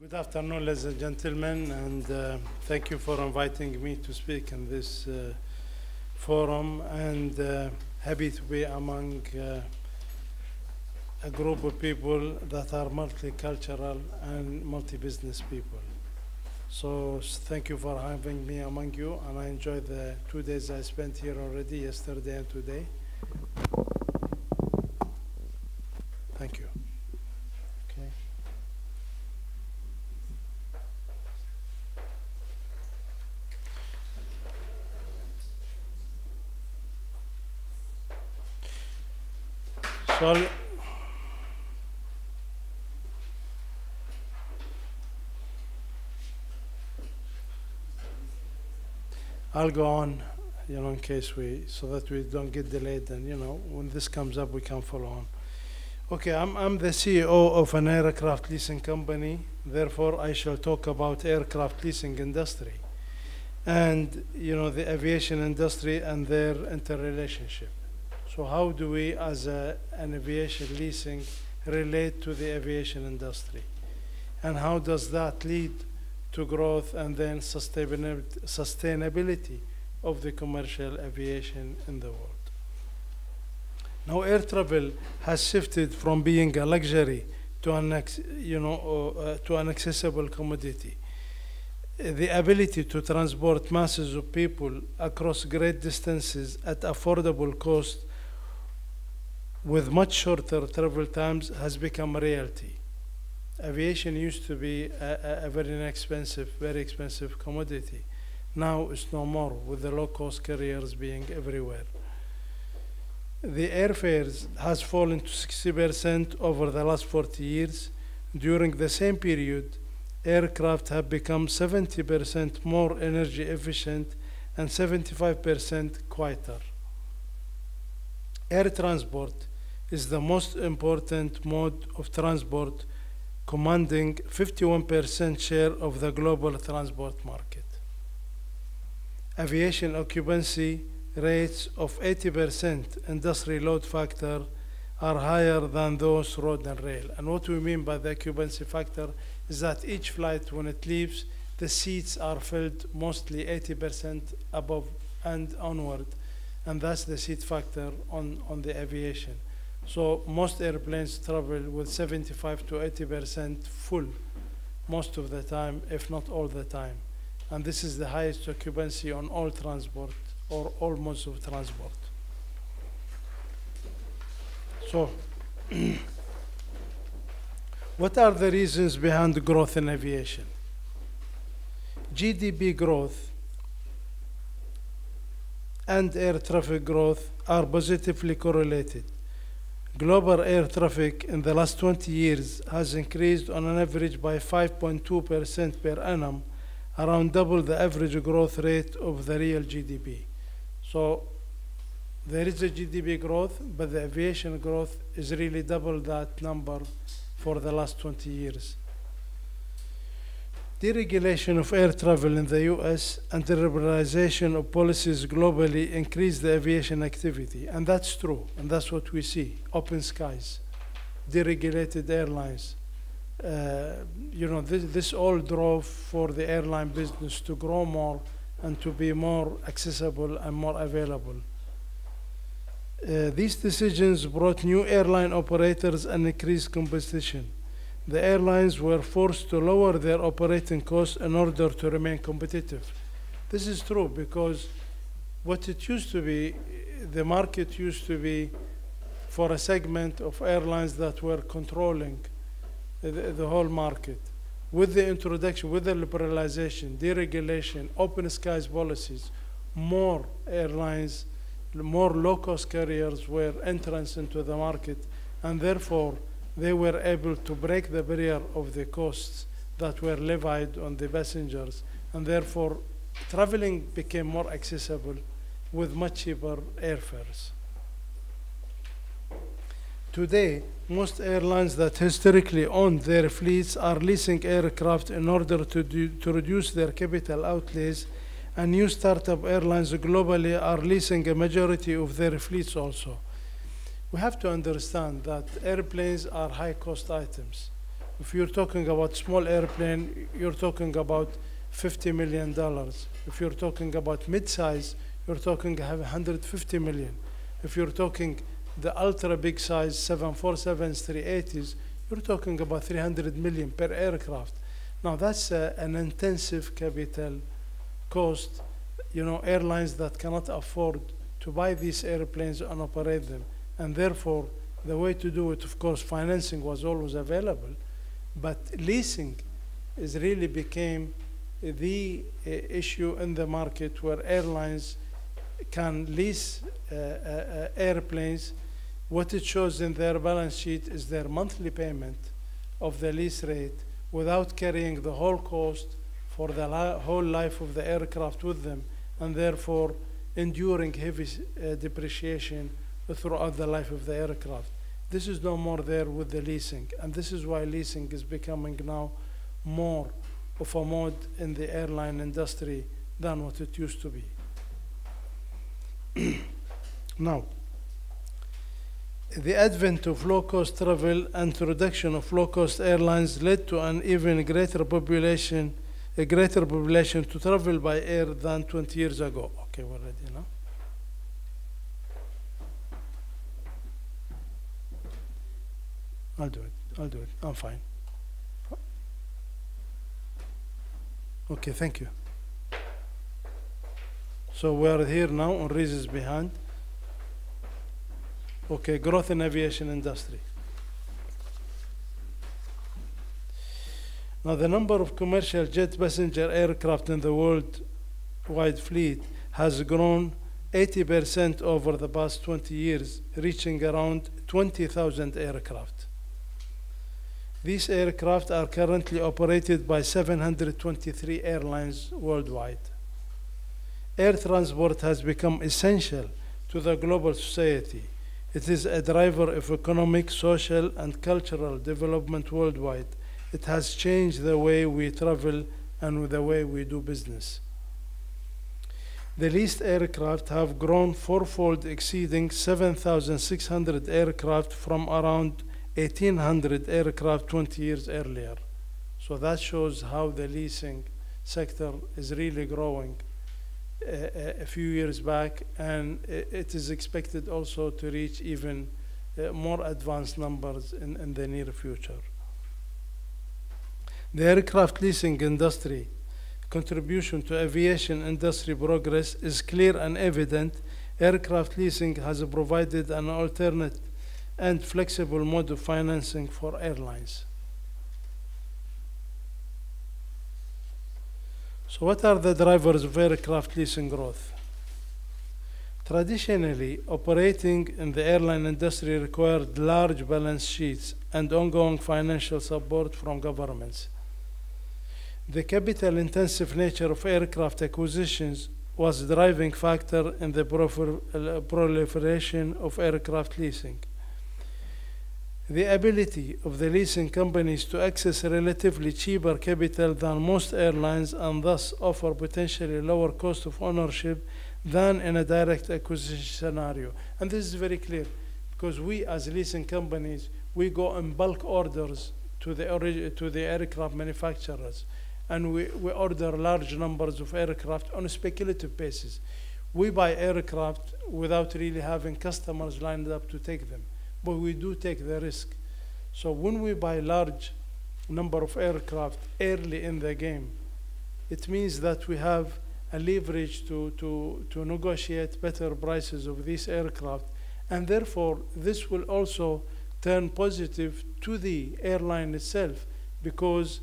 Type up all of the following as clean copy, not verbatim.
Good afternoon, ladies and gentlemen, and thank you for inviting me to speak in this forum, and happy to be among a group of people that are multicultural and multi-business people. So thank you for having me among you, and I enjoyed the 2 days I spent here already, yesterday and today. Thank you. Okay. So I'll go on, in case so that we don't get delayed, and when this comes up, we can follow on. Okay, I'm the CEO of an aircraft leasing company. Therefore, I shall talk about aircraft leasing industry and, the aviation industry and their interrelationship. So how do we, as an aviation leasing, relate to the aviation industry? And how does that lead to growth and then sustainability of the commercial aviation in the world? Now, air travel has shifted from being a luxury to an accessible commodity. The ability to transport masses of people across great distances at affordable cost with much shorter travel times has become a reality. Aviation used to be a very expensive commodity. Now it's no more, with the low-cost carriers being everywhere. The airfares has fallen to 60% over the last 40 years. During the same period, aircraft have become 70% more energy efficient and 75% quieter. Air transport is the most important mode of transport, commanding 51% share of the global transport market. Aviation occupancy rates of 80% industry load factor are higher than those road and rail. And what we mean by the occupancy factor is that each flight, when it leaves, the seats are filled mostly 80% above and onward. And that's the seat factor on the aviation. So most airplanes travel with 75 to 80% full most of the time, if not all the time. And this is the highest occupancy on all transport or all modes of transport. So what are the reasons behind growth in aviation? GDP growth and air traffic growth are positively correlated. Global air traffic in the last 20 years has increased on an average by 5.2% per annum, around double the average growth rate of the real GDP. So there is a GDP growth, but the aviation growth is really double that number for the last 20 years. Deregulation of air travel in the US and the liberalization of policies globally increase the aviation activity. And that's true, and that's what we see. Open skies, deregulated airlines. This all drove for the airline business to grow more and to be more accessible and more available. These decisions brought new airline operators and increased competition. The airlines were forced to lower their operating costs in order to remain competitive. This is true because what it used to be, the market used to be for a segment of airlines that were controlling the whole market. With the introduction, with the liberalization, deregulation, open skies policies, more airlines, more low-cost carriers were entrants into the market, and therefore they were able to break the barrier of the costs that were levied on the passengers, and therefore traveling became more accessible with much cheaper airfares. Today, most airlines that historically owned their fleets are leasing aircraft in order to reduce their capital outlays, and new startup airlines globally are leasing a majority of their fleets also. We have to understand that airplanes are high-cost items. If you're talking about small airplane, you're talking about $50 million. If you're talking about mid-size, you're talking have 150 million. If you're talking the ultra big size 747s, 380s, you're talking about 300 million per aircraft. Now that's an intensive capital cost. You know, airlines that cannot afford to buy these airplanes and operate them. And therefore, the way to do it, of course, financing was always available, but leasing is really became the issue in the market where airlines can lease airplanes. What it shows in their balance sheet is their monthly payment of the lease rate without carrying the whole cost for the whole life of the aircraft with them, and therefore enduring heavy depreciation throughout the life of the aircraft. This is no more there with the leasing, and this is why leasing is becoming now more of a mode in the airline industry than what it used to be. Now, the advent of low-cost travel and introduction of low-cost airlines led to an even greater population to travel by air than 20 years ago. Okay, we're ready now. I'll do it. I'm fine. Okay, thank you. So we are here now on reasons behind. Okay, growth in aviation industry. Now, the number of commercial jet passenger aircraft in the worldwide fleet has grown 80% over the past 20 years, reaching around 20,000 aircraft. These aircraft are currently operated by 723 airlines worldwide. Air transport has become essential to the global society. It is a driver of economic, social, and cultural development worldwide. It has changed the way we travel and the way we do business. The leased aircraft have grown fourfold, exceeding 7,600 aircraft from around 1,800 aircraft 20 years earlier. So that shows how the leasing sector is really growing a few years back, and it is expected also to reach even more advanced numbers in the near future. The aircraft leasing industry contribution to aviation industry progress is clear and evident. Aircraft leasing has provided an alternate and flexible mode of financing for airlines. So what are the drivers of aircraft leasing growth? Traditionally, operating in the airline industry required large balance sheets and ongoing financial support from governments. The capital-intensive nature of aircraft acquisitions was a driving factor in the proliferation of aircraft leasing. The ability of the leasing companies to access relatively cheaper capital than most airlines and thus offer potentially lower cost of ownership than in a direct acquisition scenario. And this is very clear because we as leasing companies, we go in bulk orders to the aircraft manufacturers, and we order large numbers of aircraft on a speculative basis. We buy aircraft without really having customers lined up to take them, but we do take the risk. So when we buy large number of aircraft early in the game, it means that we have a leverage to negotiate better prices of these aircraft, and therefore this will also turn positive to the airline itself, because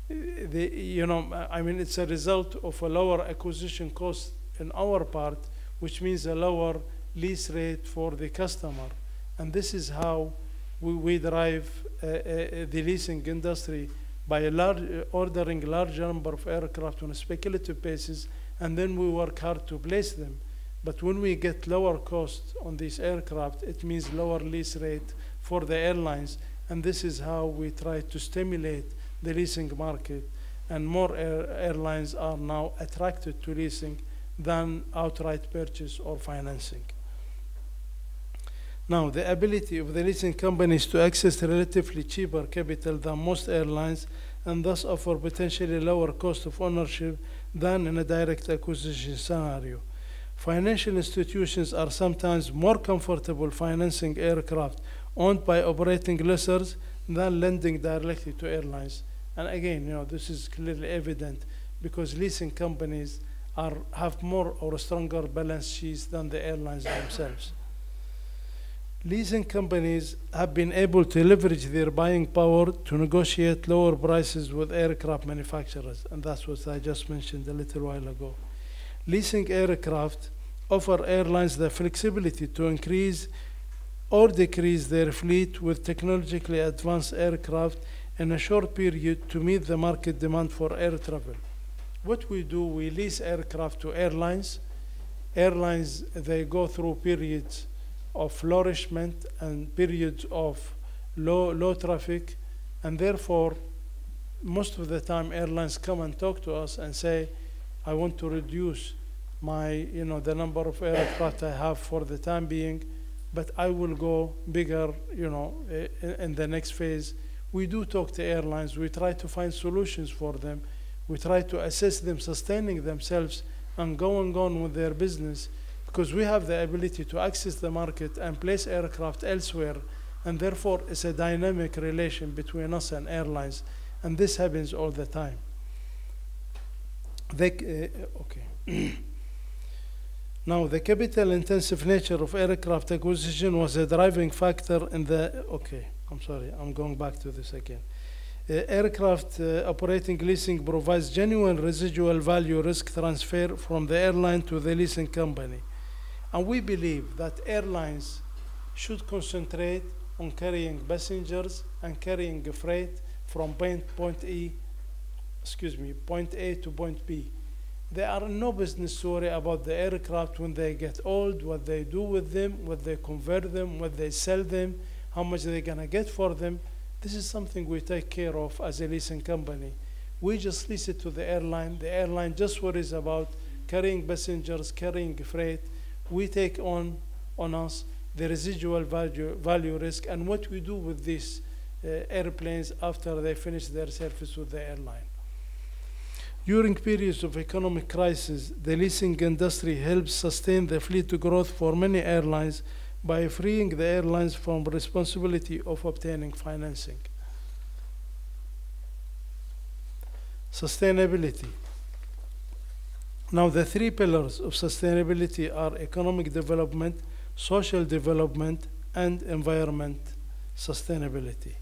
it's a result of a lower acquisition cost in our part, which means a lower lease rate for the customer. And this is how we drive the leasing industry by ordering a large number of aircraft on a speculative basis, and then we work hard to place them. But when we get lower cost on these aircraft, it means lower lease rate for the airlines, and this is how we try to stimulate the leasing market, and more airlines are now attracted to leasing than outright purchase or financing. Now, the ability of the leasing companies to access relatively cheaper capital than most airlines and thus offer potentially lower cost of ownership than in a direct acquisition scenario. Financial institutions are sometimes more comfortable financing aircraft owned by operating lessors than lending directly to airlines. And again, this is clearly evident because leasing companies have more or stronger balance sheets than the airlines themselves. Leasing companies have been able to leverage their buying power to negotiate lower prices with aircraft manufacturers, and that's what I just mentioned a little while ago. Leasing aircraft offer airlines the flexibility to increase or decrease their fleet with technologically advanced aircraft in a short period to meet the market demand for air travel. What we do, we lease aircraft to airlines. Airlines, they go through periods of flourishment and periods of low traffic, and therefore most of the time airlines come and talk to us and say, I want to reduce my the number of aircraft I have for the time being, but I will go bigger in the next phase. We do talk to airlines. We try to find solutions for them. We try to assist them sustaining themselves and going on with their business, because we have the ability to access the market and place aircraft elsewhere, and therefore it's a dynamic relation between us and airlines, and this happens all the time. Now, the capital-intensive nature of aircraft acquisition was a driving factor in the, I'm going back to this again. Aircraft operating leasing provides genuine residual value risk transfer from the airline to the leasing company. And we believe that airlines should concentrate on carrying passengers and carrying freight from point A to point B. They are no business to worry about the aircraft when they get old, what they do with them, what they convert them, what they sell them, how much they're gonna get for them. This is something we take care of as a leasing company. We just lease it to the airline. The airline just worries about carrying passengers, carrying freight. We take on us the residual value risk and what we do with these airplanes after they finish their service with the airline. During periods of economic crisis, the leasing industry helps sustain the fleet growth for many airlines by freeing the airlines from responsibility of obtaining financing. Sustainability. Now, the three pillars of sustainability are economic development, social development, and environment sustainability.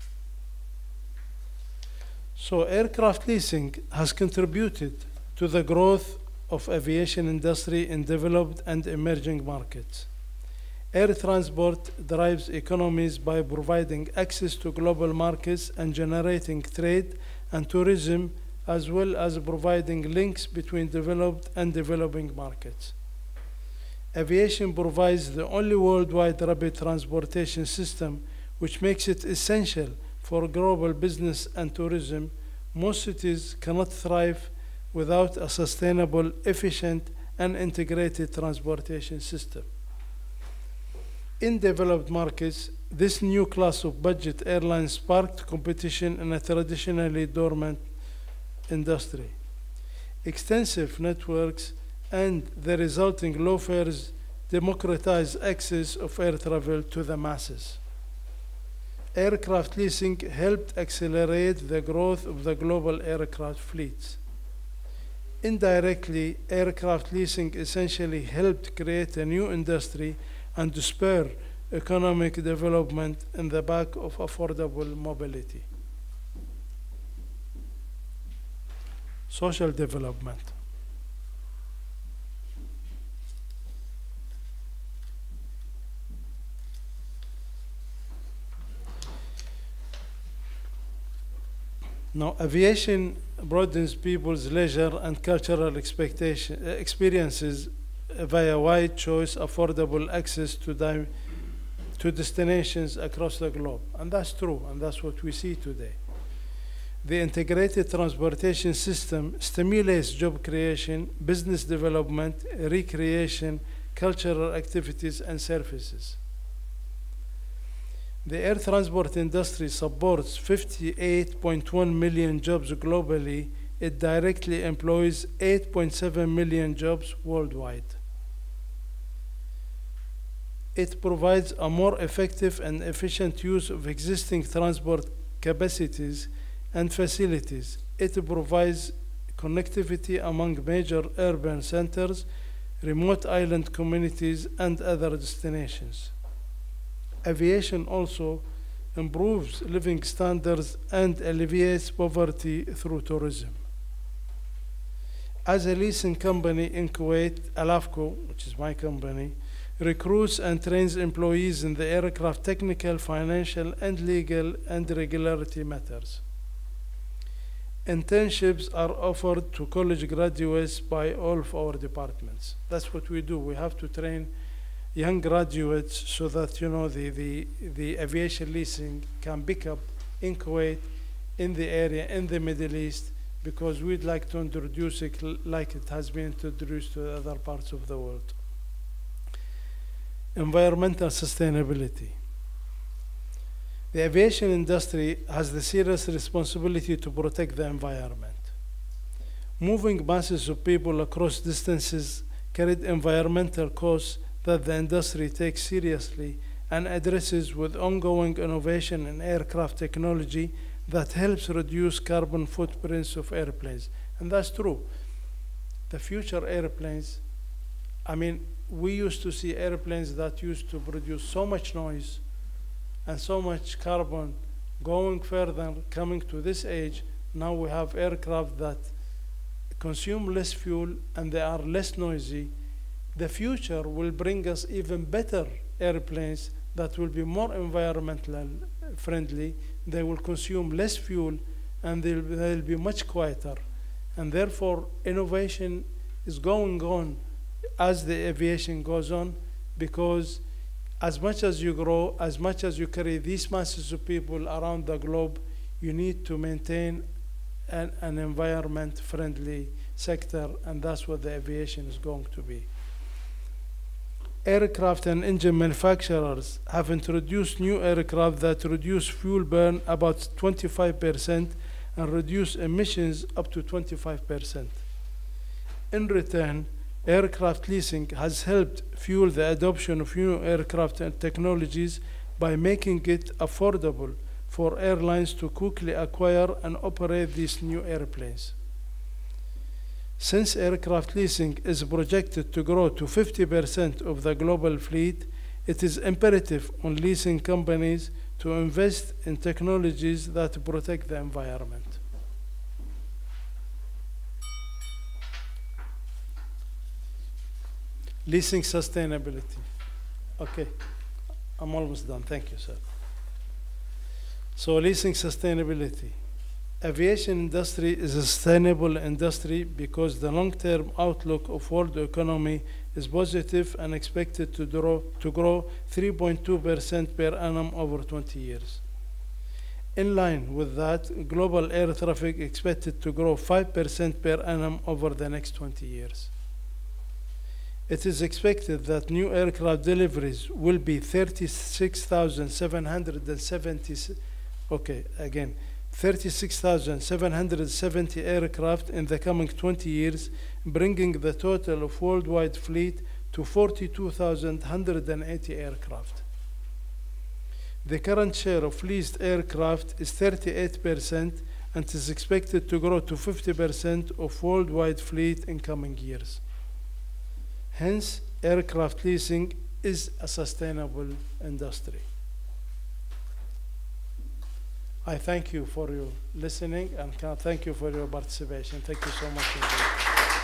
So aircraft leasing has contributed to the growth of aviation industry in developed and emerging markets. Air transport drives economies by providing access to global markets and generating trade and tourism, as well as providing links between developed and developing markets. Aviation provides the only worldwide rapid transportation system, which makes it essential for global business and tourism. Most cities cannot thrive without a sustainable, efficient, and integrated transportation system. In developed markets, this new class of budget airlines sparked competition in a traditionally dormant industry. Extensive networks and the resulting low fares democratize access of air travel to the masses. Aircraft leasing helped accelerate the growth of the global aircraft fleets. Indirectly, aircraft leasing essentially helped create a new industry and to spur economic development in the back of affordable mobility. Social development. Now, aviation broadens people's leisure and cultural experiences via wide choice, affordable access to destinations across the globe. And that's true, and that's what we see today. The integrated transportation system stimulates job creation, business development, recreation, cultural activities, and services. The air transport industry supports 58.1 million jobs globally. It directly employs 8.7 million jobs worldwide. It provides a more effective and efficient use of existing transport capacities and facilities. It provides connectivity among major urban centers, remote island communities, and other destinations. Aviation also improves living standards and alleviates poverty through tourism. As a leasing company in Kuwait, ALAFCO, which is my company, recruits and trains employees in the aircraft technical, financial, and legal and regularity matters. Internships are offered to college graduates by all of our departments. That's what we do. We have to train young graduates so that the aviation leasing can pick up in Kuwait, in the area, in the Middle East, because we'd like to introduce it like it has been introduced to other parts of the world. Environmental sustainability. The aviation industry has the serious responsibility to protect the environment. Moving masses of people across distances carried environmental costs that the industry takes seriously and addresses with ongoing innovation in aircraft technology that helps reduce carbon footprints of airplanes. And that's true. The future airplanes, we used to see airplanes that used to produce so much noise and so much carbon. Going further, coming to this age, now we have aircraft that consume less fuel and they are less noisy. The future will bring us even better airplanes that will be more environmental friendly. They will consume less fuel and they'll be much quieter. And therefore, innovation is going on as the aviation goes on, because as much as you grow, as much as you carry these masses of people around the globe, you need to maintain an environment-friendly sector, and that's what the aviation is going to be. Aircraft and engine manufacturers have introduced new aircraft that reduce fuel burn about 25% and reduce emissions up to 25%. In return, aircraft leasing has helped fuel the adoption of new aircraft and technologies by making it affordable for airlines to quickly acquire and operate these new airplanes. Since aircraft leasing is projected to grow to 50% of the global fleet, it is imperative on leasing companies to invest in technologies that protect the environment. Leasing sustainability. Okay, I'm almost done. Thank you, sir. So leasing sustainability. Aviation industry is a sustainable industry because the long-term outlook of world economy is positive and expected to grow 3.2% per annum over 20 years. In line with that, global air traffic expected to grow 5% per annum over the next 20 years. It is expected that new aircraft deliveries will be 36,770 aircraft in the coming 20 years, bringing the total of worldwide fleet to 42,180 aircraft. The current share of leased aircraft is 38% and is expected to grow to 50% of worldwide fleet in coming years. Hence, aircraft leasing is a sustainable industry. I thank you for your listening and thank you for your participation. Thank you so much.